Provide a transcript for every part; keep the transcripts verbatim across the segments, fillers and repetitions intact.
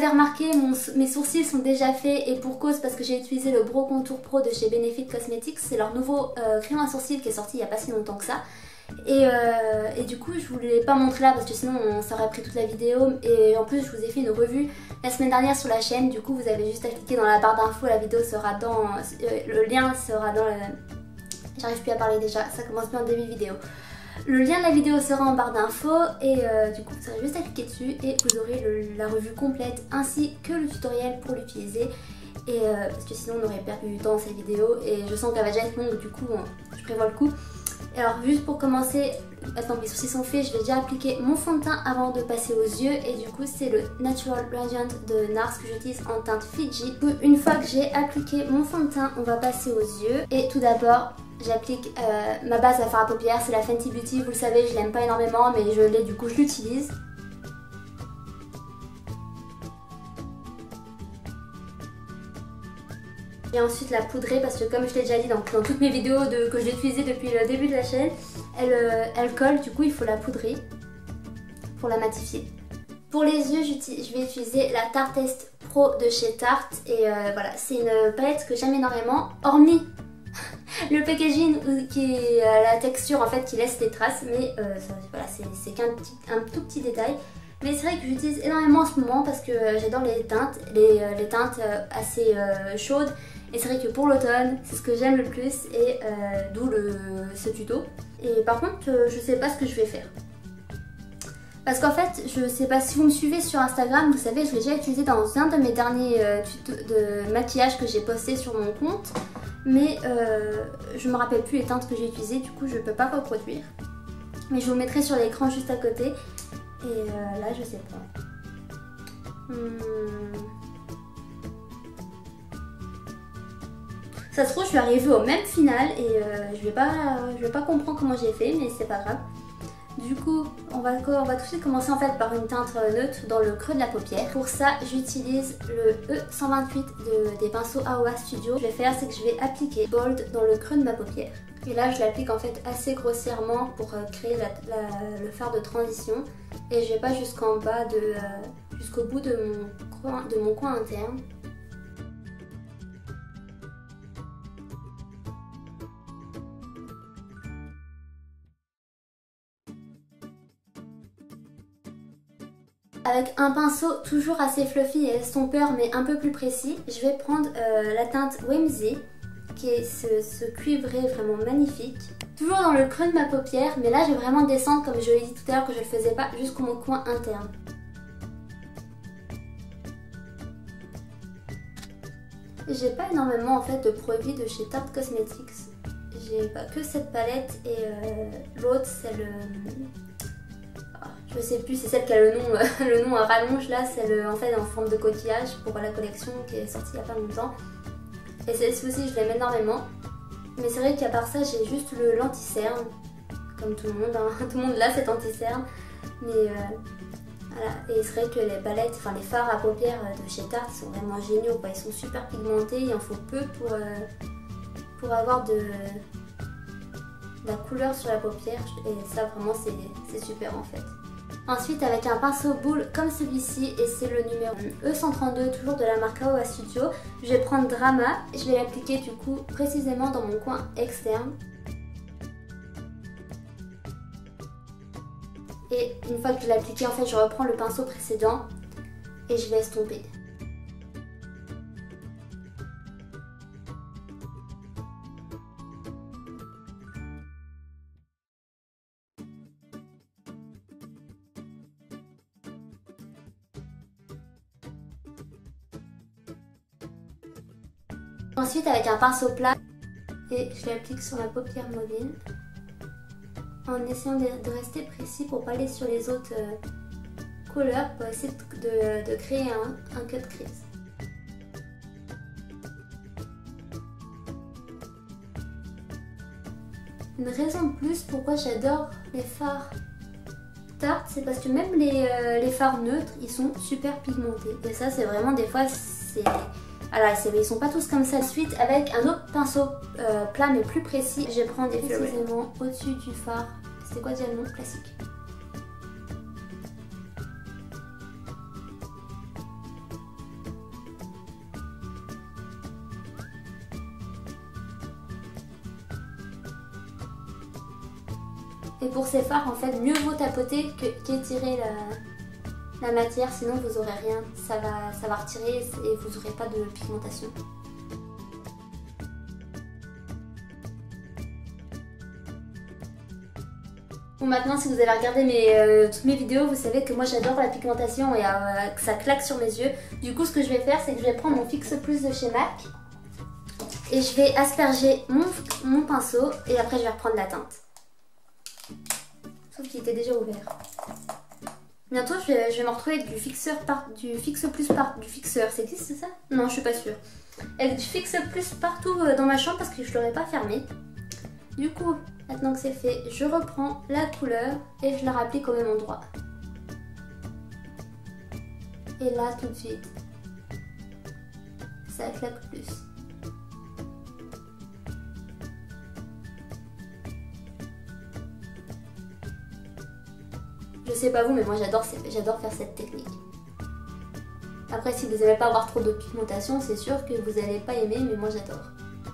l'avez remarqué, mon, mes sourcils sont déjà faits et pour cause parce que j'ai utilisé le Brow Contour Pro de chez Benefit Cosmetics. C'est leur nouveau euh, crayon à sourcils qui est sorti il n'y a pas si longtemps que ça. Et, euh, et du coup je voulais pas montrer là parce que sinon on s'aurait pris toute la vidéo. Et en plus je vous ai fait une revue la semaine dernière sur la chaîne. Du coup vous avez juste à cliquer dans la barre d'infos, la vidéo sera dans... Euh, le lien sera dans le... J'arrive plus à parler déjà, ça commence bien en début de vidéo. Le lien de la vidéo sera en barre d'infos et euh, du coup vous aurez juste à cliquer dessus et vous aurez le, la revue complète ainsi que le tutoriel pour l'utiliser. Et euh, parce que sinon on aurait perdu du temps dans cette vidéo et je sens qu'elle va déjà être longue, du coup bon, je prévois le coup. Alors juste pour commencer, maintenant que mes sourcils sont faits, je vais déjà appliquer mon fond de teint avant de passer aux yeux. Et du coup c'est le Natural Radiant de NARS que j'utilise en teinte Fiji. Une fois que j'ai appliqué mon fond de teint, on va passer aux yeux. Et tout d'abord, j'applique euh, ma base à fard à paupières, c'est la Fenty Beauty. Vous le savez, je l'aime pas énormément mais je l'ai, du coup je l'utilise. Et ensuite la poudrer parce que comme je l'ai déjà dit dans, dans toutes mes vidéos de, que je l'ai utilisée depuis le début de la chaîne, elle, euh, elle colle, du coup il faut la poudrer pour la matifier. Pour les yeux, je vais utiliser la Tarte Test Pro de chez Tarte et euh, voilà, c'est une palette que j'aime énormément, hormis le packaging qui est la texture en fait qui laisse des traces, mais euh, voilà, c'est qu'un un tout petit détail. Mais c'est vrai que j'utilise énormément en ce moment parce que j'adore les teintes, les, les teintes assez euh, chaudes. Et c'est vrai que pour l'automne, c'est ce que j'aime le plus et euh, d'où ce tuto. Et par contre, euh, je sais pas ce que je vais faire. Parce qu'en fait, je sais pas si vous me suivez sur Instagram, vous savez, je l'ai déjà utilisé dans un de mes derniers euh, tutos de maquillage que j'ai posté sur mon compte. Mais euh, je me rappelle plus les teintes que j'ai utilisées, du coup je peux pas reproduire. Mais je vous mettrai sur l'écran juste à côté. Et euh, là, je sais pas. Hmm. Ça se trouve, je vais arriver au même final et euh, je vais pas, je vais pas comprendre comment j'ai fait, mais c'est pas grave. Du coup, on va, on va tout de suite commencer en fait par une teinte neutre dans le creux de la paupière. Pour ça, j'utilise le E cent vingt-huit de, des pinceaux Aowa Studio. Ce que je vais faire, c'est que je vais appliquer Bold dans le creux de ma paupière. Et là, je l'applique en fait assez grossièrement pour créer la, la, le fard de transition. Et je vais pas jusqu'en bas, de euh, jusqu'au bout de mon, coin, de mon coin interne. Avec un pinceau toujours assez fluffy et estompeur mais un peu plus précis, je vais prendre euh, la teinte Whimsy, qui est ce, ce cuivré vraiment magnifique. Toujours dans le creux de ma paupière, mais là je vais vraiment descendre comme je l'ai dit tout à l'heure que je ne le faisais pas, jusqu'au mon coin interne. J'ai pas énormément en fait de produits de chez Tarte Cosmetics. J'ai pas que cette palette et euh, l'autre c'est le... Je sais plus, c'est celle qui a le nom, le nom à rallonge là, c'est en fait en forme de coquillage pour la collection qui est sortie il n'y a pas longtemps. Et celle-ci aussi je l'aime énormément. Mais c'est vrai qu'à part ça j'ai juste le l'anti-cerne, comme tout le monde, hein. Tout le monde l'a cet anti-cerne. Mais euh, voilà, et c'est vrai que les palettes, enfin les fards à paupières de chez Tarte sont vraiment géniaux quoi. Ils sont super pigmentés, il en faut peu pour, euh, pour avoir de, de la couleur sur la paupière. Et ça vraiment c'est super en fait. Ensuite avec un pinceau boule comme celui-ci et c'est le numéro E cent trente-deux toujours de la marque Aowa Studio, je vais prendre Drama et je vais l'appliquer du coup précisément dans mon coin externe. Et une fois que je l'ai appliqué en fait je reprends le pinceau précédent et je vais estomper. Ensuite avec un pinceau plat et je l'applique sur ma paupière mobile en essayant de, de rester précis pour pas aller sur les autres euh, couleurs pour essayer de, de créer un, un cut crease. Une raison de plus pourquoi j'adore les fards Tarte, c'est parce que même les, euh, les fards neutres ils sont super pigmentés et ça c'est vraiment des fois c'est... Alors ils sont pas tous comme ça. Ensuite avec un autre pinceau euh, plat mais plus précis, je vais prendre précisément au-dessus du fard. C'était quoi déjà le nom? Classique. Et pour ces fards, en fait, mieux vaut tapoter qu'étirer la, la matière, sinon vous aurez rien. Ça va, ça va retirer et vous n'aurez pas de pigmentation. Bon, maintenant, si vous avez regardé mes, euh, toutes mes vidéos, vous savez que moi j'adore la pigmentation et euh, que ça claque sur mes yeux. Du coup, ce que je vais faire, c'est que je vais prendre mon Fix Plus de chez MAC et je vais asperger mon, mon pinceau et après je vais reprendre la teinte. Sauf qu'il était déjà ouvert. Bientôt, je vais, je vais me retrouver avec du fixeur par, du Fix Plus par, du fixeur. Ça existe ça? Non, je suis pas sûre. Avec du Fix Plus partout dans ma chambre parce que je l'aurais pas fermé. Du coup, maintenant que c'est fait, je reprends la couleur et je la rapplique au même endroit. Et là, tout de suite, ça claque plus. Je sais pas vous, mais moi j'adore j'adore faire cette technique. Après, si vous n'allez pas avoir trop de pigmentation, c'est sûr que vous n'allez pas aimer, mais moi j'adore.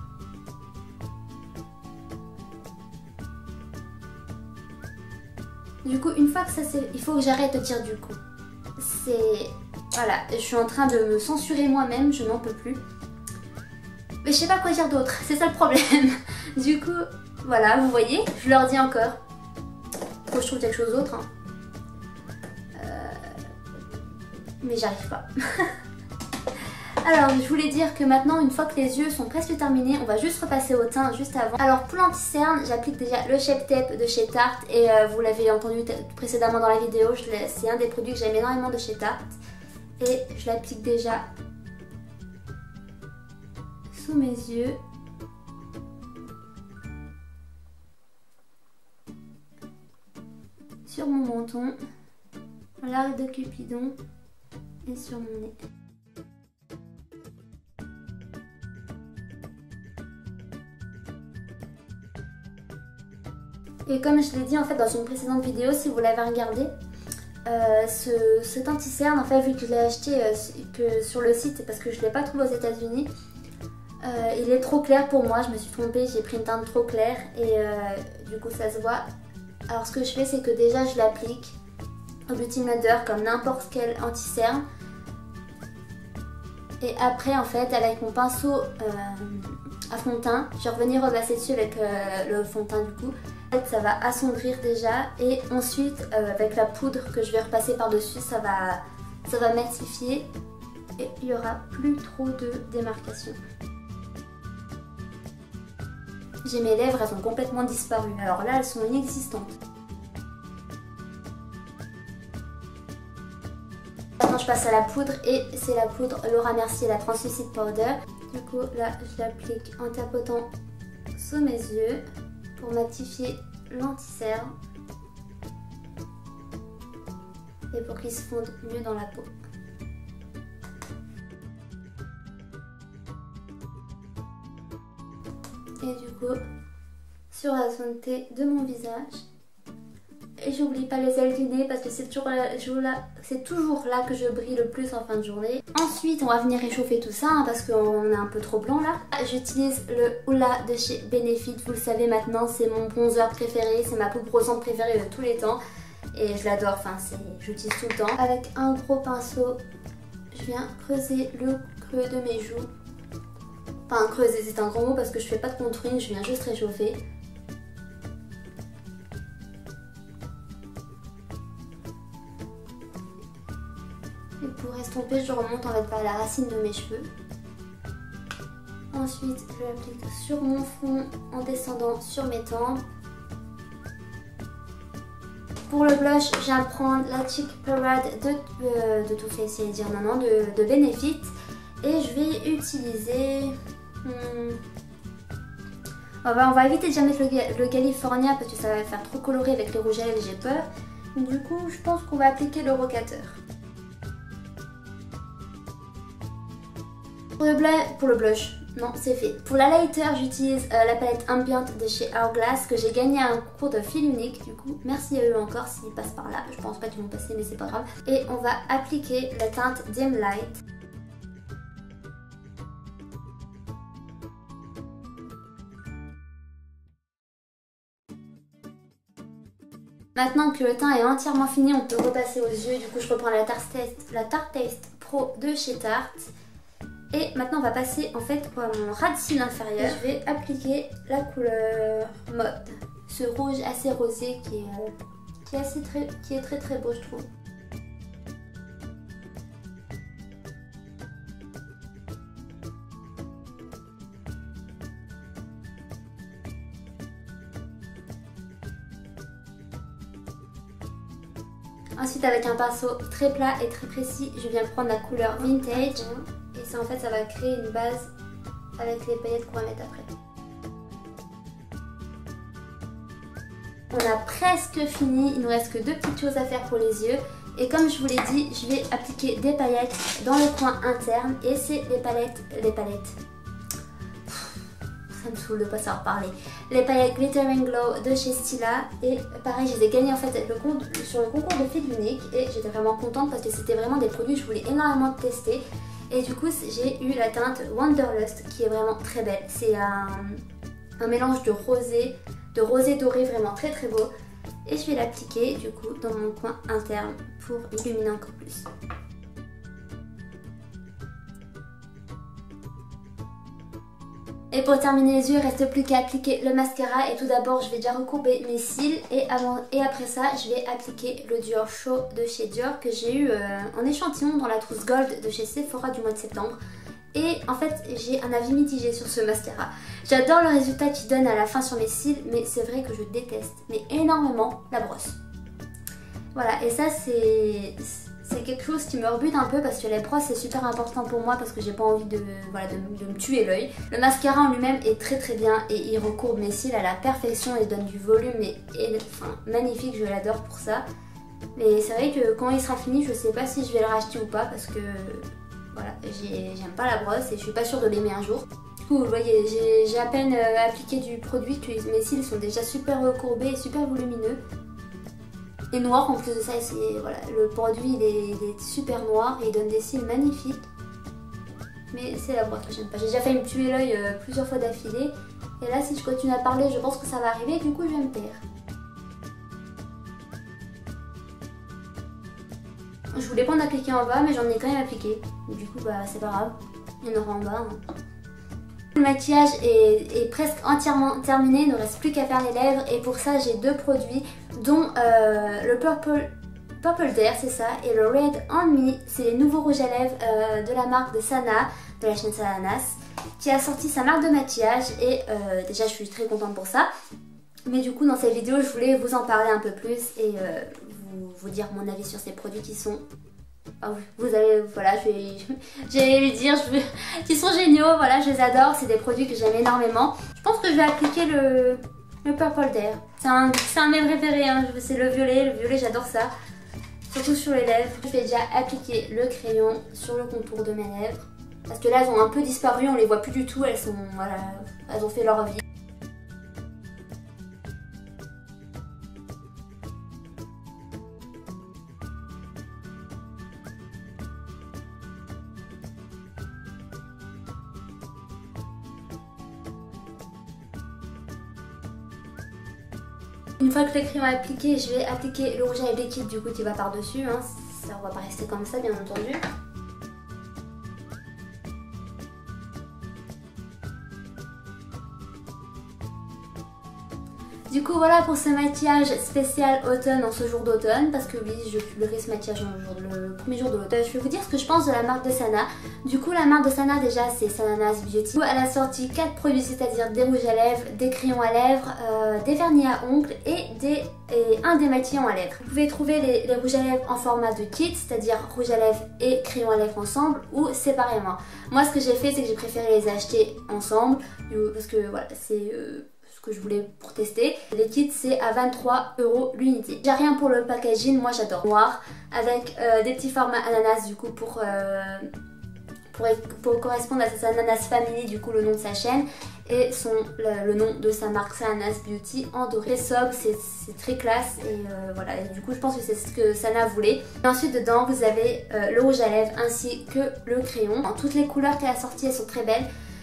Du coup, une fois que ça c'est... Il faut que j'arrête de dire du coup. C'est... Voilà, je suis en train de me censurer moi-même, je n'en peux plus. Mais je sais pas quoi dire d'autre, c'est ça le problème. Du coup, voilà, vous voyez, je leur dis encore. Faut que je trouve quelque chose d'autre. Hein. Euh... Mais j'arrive pas. Alors, je voulais dire que maintenant, une fois que les yeux sont presque terminés, on va juste repasser au teint juste avant. Alors, pour l'anti-cerne, j'applique déjà le Shape Tape de chez Tarte. Et euh, vous l'avez entendu précédemment dans la vidéo, c'est un des produits que j'aime énormément de chez Tarte. Et je l'applique déjà sous mes yeux. Sur mon menton, l'arc de Cupidon et sur mon nez. Et comme je l'ai dit en fait dans une précédente vidéo, si vous l'avez regardé, euh, ce, cet anti-cerne, en fait, vu que je l'ai acheté euh, que sur le site, c'est parce que je ne l'ai pas trouvé aux États-Unis, euh, il est trop clair pour moi. Je me suis trompée, j'ai pris une teinte trop claire et euh, du coup ça se voit. Alors ce que je fais, c'est que déjà je l'applique au Beauty Blender comme n'importe quel anti-cerne. Et après, en fait, avec mon pinceau euh, à fond de teint, je vais revenir repasser dessus avec euh, le fond de teint du coup. En fait, ça va assombrir déjà et ensuite, euh, avec la poudre que je vais repasser par-dessus, ça va, ça va matifier et il n'y aura plus trop de démarcation. J'ai mes lèvres, elles ont complètement disparu. Alors là, elles sont inexistantes. Maintenant, je passe à la poudre et c'est la poudre Laura Mercier, la Translucid Powder. Du coup, là, je l'applique en tapotant sous mes yeux pour matifier l'anti-cerne et pour qu'il se fonde mieux dans la peau. Et du coup, sur la zone T de mon visage. Et j'oublie pas les ailes du nez parce que c'est toujours, toujours là que je brille le plus en fin de journée. Ensuite, on va venir réchauffer tout ça hein, parce qu'on est un peu trop blanc là. J'utilise le Hoola de chez Benefit. Vous le savez maintenant, c'est mon bronzer préféré. C'est ma peau brossante préférée de tous les temps. Et je l'adore, enfin, j'utilise tout le temps. Avec un gros pinceau, je viens creuser le creux de mes joues. Enfin, creuser, c'est un grand mot parce que je fais pas de contouring, je viens juste réchauffer. Et pour estomper, je remonte en fait par la racine de mes cheveux. Ensuite, je l'applique sur mon front en descendant sur mes tempes. Pour le blush, je viens prendre la Cheek Parade de, euh, de Too Faced, c'est dire non, non, de, de Benefit. Et je vais utiliser... Hmm, on, va, on va éviter de déjà mettre le, le California parce que ça va faire trop coloré avec le rouge à lèvres, j'ai peur. Du coup, je pense qu'on va appliquer le rocateur. Pour le, pour le blush, non, c'est fait. Pour la lighter, j'utilise euh, la palette Ambient de chez Hourglass que j'ai gagné à un concours de fil unique. Du coup, merci à eux encore s'ils passent par là. Je pense pas qu'ils vont passer, mais c'est pas grave. Et on va appliquer la teinte Dim Light. Maintenant que le teint est entièrement fini, on peut repasser aux yeux. Du coup je reprends la Tarte Taste, la Tarte Taste Pro de chez Tarte. Et maintenant on va passer en fait à mon ras de cils inférieur. Je vais appliquer la couleur mode. Ce rouge assez rosé qui est, euh, qui est, assez très, qui est très très beau je trouve. Ensuite avec un pinceau très plat et très précis, je viens prendre la couleur Vintage. Et ça en fait ça va créer une base avec les paillettes qu'on va mettre après. On a presque fini, il nous reste que deux petites choses à faire pour les yeux. Et comme je vous l'ai dit, je vais appliquer des paillettes dans le coin interne. Et c'est les palettes, les palettes, ça me saoule de pas savoir parler. Les paillettes Glitter and Glow de chez Stila. Et pareil, je les ai gagnés en fait le compte, sur le concours de Fille Unique. Et j'étais vraiment contente parce que c'était vraiment des produits que je voulais énormément tester. Et du coup, j'ai eu la teinte Wanderlust qui est vraiment très belle. C'est un, un mélange de rosé, de rosé doré vraiment très très beau. Et je vais l'appliquer du coup dans mon coin interne pour illuminer encore plus. Et pour terminer les yeux, il ne reste plus qu'à appliquer le mascara. Et tout d'abord, je vais déjà recourber mes cils. Et, avant, et après ça, je vais appliquer le Dior Show de chez Dior que j'ai eu euh, en échantillon dans la trousse Gold de chez Sephora du mois de septembre. Et en fait, j'ai un avis mitigé sur ce mascara. J'adore le résultat qu'il donne à la fin sur mes cils, mais c'est vrai que je déteste, mais énormément, la brosse. Voilà, et ça c'est... C'est quelque chose qui me rebute un peu parce que les brosses c'est super important pour moi parce que j'ai pas envie de, voilà, de, de me tuer l'œil. Le mascara en lui-même est très très bien et il recourbe mes cils à la perfection et donne du volume et, et enfin, magnifique, je l'adore pour ça. Mais c'est vrai que quand il sera fini, je sais pas si je vais le racheter ou pas parce que voilà, j'aime pas la brosse et je suis pas sûre de l'aimer un jour. Du coup, vous voyez, j'ai à peine euh, appliqué du produit que mes cils sont déjà super recourbés et super volumineux. Et noir en plus de ça, voilà, le produit il est, il est super noir et il donne des cils magnifiques. Mais c'est la brosse que j'aime pas. J'ai déjà failli me tuer l'œil euh, plusieurs fois d'affilée. Et là si je continue à parler, je pense que ça va arriver, du coup je vais me taire. Je voulais pas en appliquer en bas mais j'en ai quand même appliqué. Du coup bah c'est pas grave, il y en aura en bas. Hein. Le maquillage est, est presque entièrement terminé, il ne reste plus qu'à faire les lèvres et pour ça j'ai deux produits dont euh, le Purple, Purple Dare, c'est ça, et le Red On Me, c'est les nouveaux rouges à lèvres euh, de la marque de Sana, de la chaîne Salanas, qui a sorti sa marque de maquillage et euh, déjà je suis très contente pour ça. Mais du coup dans cette vidéo je voulais vous en parler un peu plus et euh, vous, vous dire mon avis sur ces produits qui sont... Ah oui, vous allez, voilà, je vais, j'allais lui dire, je vais, qui sont géniaux, voilà, je les adore, c'est des produits que j'aime énormément. Je pense que je vais appliquer le, le Purple Dare. C'est un, c'est un de mes préférés, hein. C'est le violet, le violet j'adore ça, surtout sur les lèvres. Je vais déjà appliquer le crayon sur le contour de mes lèvres, parce que là elles ont un peu disparu, on les voit plus du tout, elles sont, voilà, elles ont fait leur vie. Une fois que le crayon est appliqué, je vais appliquer le rouge à lèvres liquide du coup qui va par dessus, hein. Ça ne va pas rester comme ça bien entendu. Du coup voilà pour ce maquillage spécial automne en ce jour d'automne, parce que oui je publierai ce maquillage le, jour, le premier jour de l'automne. Je vais vous dire ce que je pense de la marque de Sana. Du coup la marque de Sana déjà c'est Salanas Beauty. Elle a sorti quatre produits, c'est-à-dire des rouges à lèvres, des crayons à lèvres, euh, des vernis à ongles et, des, et un démaquillant à lèvres. Vous pouvez trouver les, les rouges à lèvres en format de kit, c'est-à-dire rouge à lèvres et crayon à lèvres ensemble ou séparément. Moi ce que j'ai fait c'est que j'ai préféré les acheter ensemble parce que voilà c'est... Euh, que je voulais pour tester. Les kits c'est à vingt-trois euros l'unité. J'ai rien pour le packaging, moi j'adore noir avec euh, des petits formats ananas du coup pour, euh, pour, pour correspondre à sa Ananas Family, du coup le nom de sa chaîne et son, le, le nom de sa marque Salanas Beauty en doré. C'est sobre, c'est très classe et euh, voilà, et du coup je pense que c'est ce que Sana voulait. Et ensuite dedans vous avez euh, le rouge à lèvres ainsi que le crayon. En toutes les couleurs qu'elle a sorties elles sont très belles.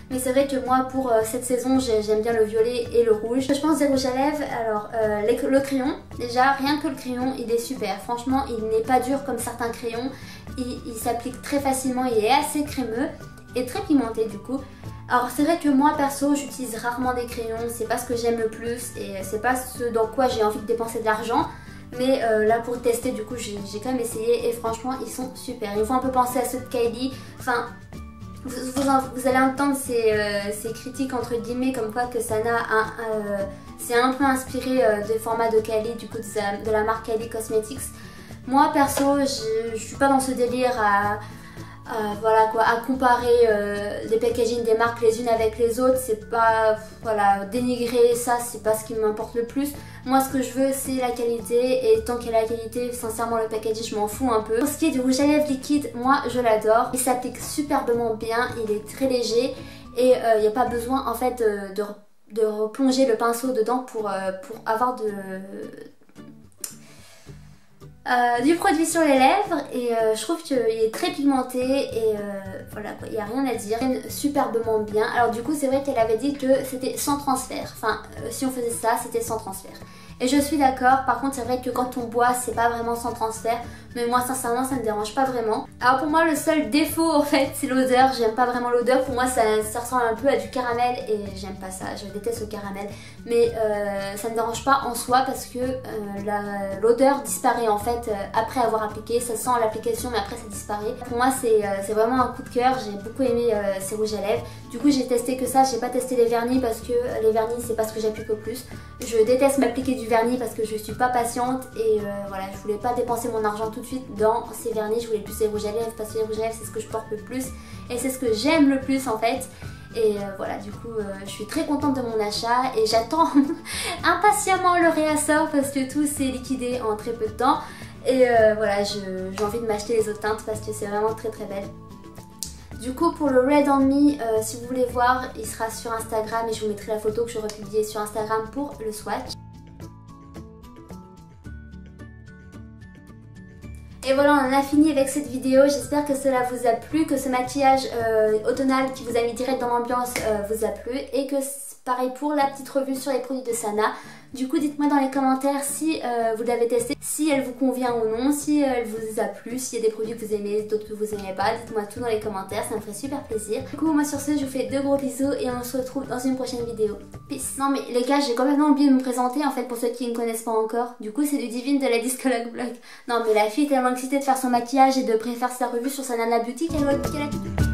Mais c'est vrai que moi pour euh, cette saison j'aime bien le violet et le rouge. Je pense des rouges à lèvres, alors euh, les, le crayon, déjà rien que le crayon il est super. Franchement il n'est pas dur comme certains crayons, il, il s'applique très facilement, il est assez crémeux et très pigmenté du coup. Alors c'est vrai que moi perso j'utilise rarement des crayons, c'est pas ce que j'aime le plus et c'est pas ce dans quoi j'ai envie de dépenser de l'argent. Mais euh, là pour tester du coup j'ai quand même essayé et franchement ils sont super. Ils me font un peu penser à ceux de Kylie. Enfin vous, vous, vous allez entendre ces, euh, ces critiques entre guillemets comme quoi que Sana euh, c'est un peu inspiré euh, des formats de Kylie, du coup de, de la marque Kylie Cosmetics. Moi perso je, je suis pas dans ce délire à... Euh, voilà quoi, à comparer euh, les packaging des marques les unes avec les autres, c'est pas, voilà, dénigrer ça, c'est pas ce qui m'importe le plus. Moi ce que je veux c'est la qualité et tant qu'il y a la qualité, sincèrement le packaging je m'en fous un peu. Pour ce qui est du rouge à lèvres liquide, moi je l'adore, il s'applique superbement bien, il est très léger et il euh, n'y a pas besoin en fait de, de, de replonger le pinceau dedans pour, euh, pour avoir de... Euh, du produit sur les lèvres et euh, je trouve qu'il est très pigmenté et euh, voilà quoi, il n'y a rien à dire, superbement bien. Alors du coup c'est vrai qu'elle avait dit que c'était sans transfert, enfin euh, si on faisait ça c'était sans transfert. Et je suis d'accord, par contre c'est vrai que quand on boit c'est pas vraiment sans transfert, mais moi sincèrement ça me dérange pas vraiment. Alors pour moi le seul défaut en fait c'est l'odeur, j'aime pas vraiment l'odeur, pour moi ça, ça ressemble un peu à du caramel et j'aime pas ça, je déteste le caramel. Mais euh, ça me dérange pas en soi parce que euh, l'odeur disparaît en fait euh, après avoir appliqué, ça sent l'application mais après ça disparaît. Pour moi c'est euh, vraiment un coup de cœur, j'ai beaucoup aimé euh, ces rouges à lèvres. Du coup j'ai testé que ça, j'ai pas testé les vernis parce que les vernis c'est pas ce que j'applique le plus. Je déteste m'appliquer du vernis parce que je suis pas patiente et euh, voilà, je voulais pas dépenser mon argent tout de suite dans ces vernis, je voulais plus les rouges à lèvres parce que les rouges à lèvres c'est ce que je porte le plus et c'est ce que j'aime le plus en fait. Et euh, voilà, du coup euh, je suis très contente de mon achat et j'attends impatiemment le réassort parce que tout s'est liquidé en très peu de temps. Et euh, voilà, j'ai envie de m'acheter les autres teintes parce que c'est vraiment très très belle. Du coup pour le Red on Me, euh, si vous voulez voir, il sera sur Instagram et je vous mettrai la photo que je republie sur Instagram pour le swatch. Et voilà, on en a fini avec cette vidéo, j'espère que cela vous a plu, que ce maquillage euh, automnal qui vous a mis direct dans l'ambiance euh, vous a plu et que pareil pour la petite revue sur les produits de Sana. Du coup dites-moi dans les commentaires si euh, vous l'avez testé, si elle vous convient ou non, si elle vous a plu, s'il y a des produits que vous aimez, d'autres que vous aimez pas, dites-moi tout dans les commentaires, ça me ferait super plaisir. Du coup moi sur ce je vous fais de gros bisous et on se retrouve dans une prochaine vidéo. Peace. Non mais les gars, j'ai complètement oublié de me présenter en fait pour ceux qui ne me connaissent pas encore. Du coup c'est du Divine de la Discologue Blog. Non mais la fille est tellement excitée de faire son maquillage et de préférer sa revue sur sa Nana Beauty qu'elle va piquer la